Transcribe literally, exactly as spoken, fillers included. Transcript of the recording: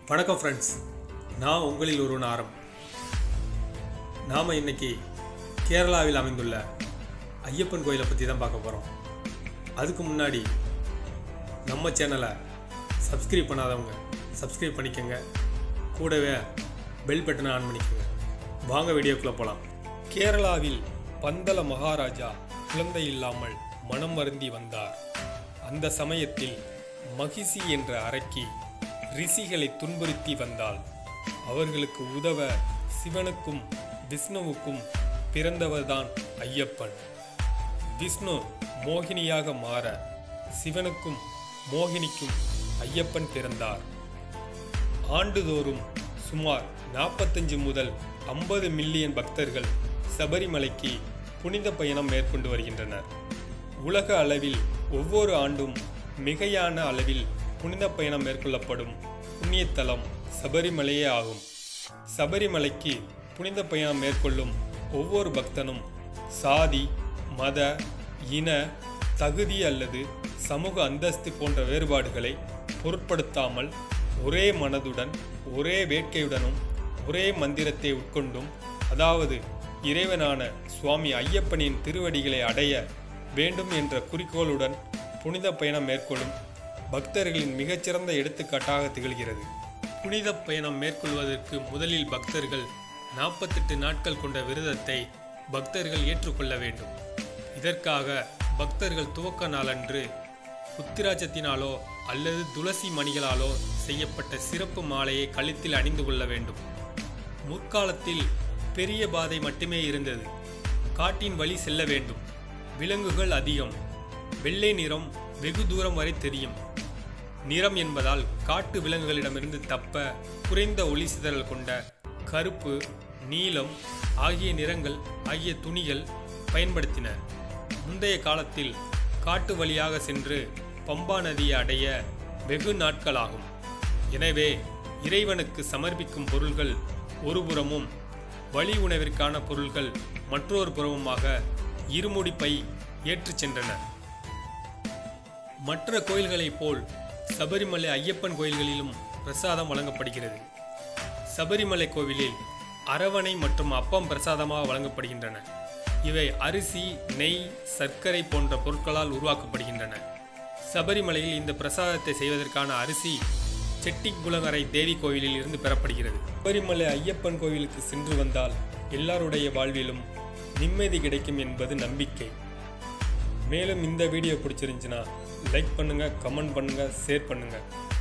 வணக்கம் ஃப்ரெண்ட்ஸ், நான் உங்களில் ஒருவன் ஆரம். நாம் இன்னைக்கு கேரளாவில் அமைந்துள்ள ஐயப்பன் கோயிலை பற்றி தான் பார்க்க போகிறோம். அதுக்கு முன்னாடி நம்ம சேனலை சப்ஸ்கிரைப் பண்ணாதவங்க சப்ஸ்கிரைப் பண்ணிக்கோங்க, கூடவே பெல் பட்டனை ஆன் பண்ணிக்கோங்க. வாங்க வீடியோக்குள்ளே போகலாம். கேரளாவில் பந்தல மகாராஜா குழந்தை இல்லாமல் மனம் வருந்தி வந்தார். அந்த சமயத்தில் மகிஷி என்ற அரக்கி ரிஷிகளை துன்புறுத்தி வந்தாள். அவர்களுக்கு உதவ சிவனுக்கும் விஷ்ணுவுக்கும் பிறந்தவர்தான் ஐயப்பன். விஷ்ணு மோகினியாக மாற சிவனுக்கும் மோகினிக்கும் ஐயப்பன் பிறந்தார். ஆண்டுதோறும் சுமார் நாற்பத்தஞ்சு முதல் ஐம்பது மில்லியன் பக்தர்கள் சபரிமலைக்கு புனித பயணம் மேற்கொண்டு வருகின்றனர். உலக அளவில் ஒவ்வொரு ஆண்டும் மிகையான அளவில் புனித பயணம் மேற்கொள்ளப்படும் புண்ணியத்தலம் சபரிமலையே ஆகும். சபரிமலைக்கு புனித பயணம் மேற்கொள்ளும் ஒவ்வொரு பக்தனும் சாதி, மத, இன, தகுதி அல்லது சமூக அந்தஸ்து போன்ற வேறுபாடுகளை பொருட்படுத்தாமல் ஒரே மனதுடன் ஒரே வேட்கையுடனும் ஒரே மந்திரத்தை உட்கொண்டும், அதாவது இறைவனான சுவாமி ஐயப்பனின் திருவடிகளை அடைய வேண்டும் என்ற குறிக்கோளுடன் புனித பயணம் மேற்கொள்ளும் பக்தர்களின் மிகச்சிறந்த எடுத்துக்காட்டாக திகழ்கிறது. புனித பயணம் மேற்கொள்வதற்கு முதலில் பக்தர்கள் நாற்பத்தெட்டு நாட்கள் கொண்ட விரதத்தை பக்தர்கள் ஏற்றுக்கொள்ள வேண்டும். இதற்காக பக்தர்கள் துவக்க நாளன்று உத்திராட்சத்தினாலோ அல்லது துளசி மணிகளாலோ செய்யப்பட்ட சிறப்பு மாலையை கழுத்தில் அணிந்து கொள்ள வேண்டும். முற்காலத்தில் பெரிய பாதை மட்டுமே இருந்தது. காட்டின் வழி செல்ல வேண்டும். விலங்குகள் அதிகம். வெள்ளை நிறம் வெகு தூரம் வரை தெரியும். நிறம் என்பதால் காட்டு விலங்குகளிடமிருந்து தப்ப குறைந்த ஒளி சிதறல் கொண்ட கருப்பு, நீலம் ஆகிய நிறங்கள் ஆகிய துணிகள் பயன்படுத்தினர். முந்தைய காலத்தில் காட்டு வழியாக சென்று பம்பா நதியை அடைய வெகு நாட்களாகும். எனவே இறைவனுக்கு சமர்ப்பிக்கும் பொருள்கள் ஒரு புறமும் வழி உணவிற்கான பொருள்கள் மற்றொரு புறமுமாக இருமுடி பை ஏற்றுச் சென்றனர். மற்ற கோயில்களைப் போல் சபரிமலை ஐயப்பன் கோயில்களிலும் பிரசாதம் வழங்கப்படுகிறது. சபரிமலை கோவிலில் அரவணை மற்றும் அப்பம் பிரசாதமாக வழங்கப்படுகின்றன. இவை அரிசி, நெய், சர்க்கரை போன்ற பொருட்களால் உருவாக்கப்படுகின்றன. சபரிமலையில் இந்த பிரசாதத்தை செய்வதற்கான அரிசி செட்டிக்குளங்கரை தேவி கோவிலில் இருந்து பெறப்படுகிறது. சபரிமலை ஐயப்பன் கோவிலுக்கு சென்று வந்தால் எல்லாருடைய வாழ்விலும் நிம்மதி கிடைக்கும் என்பது நம்பிக்கை. மேலும் இந்த வீடியோ பிடிச்சிருந்துச்சுன்னா லைக் பண்ணுங்கள், கமெண்ட் பண்ணுங்கள், ஷேர் பண்ணுங்கள்.